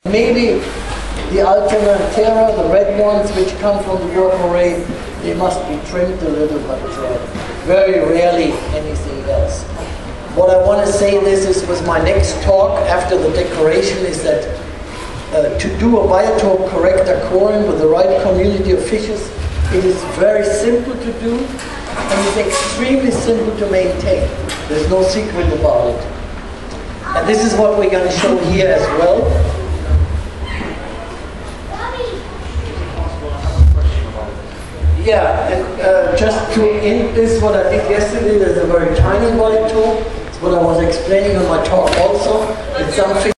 Maybe the Alternatera, the red ones which come from the work array, they must be trimmed a little, but very rarely anything else. What I want to say, this was my next talk after the decoration, is that to do a biotope corrector coring with the right community of fishes, it is very simple to do and it's extremely simple to maintain. There's no secret about it. And this is what we're going to show here as well. Yeah, and just to end this, what I did yesterday, there's a very tiny biotope. It's what I was explaining on my talk also. It's something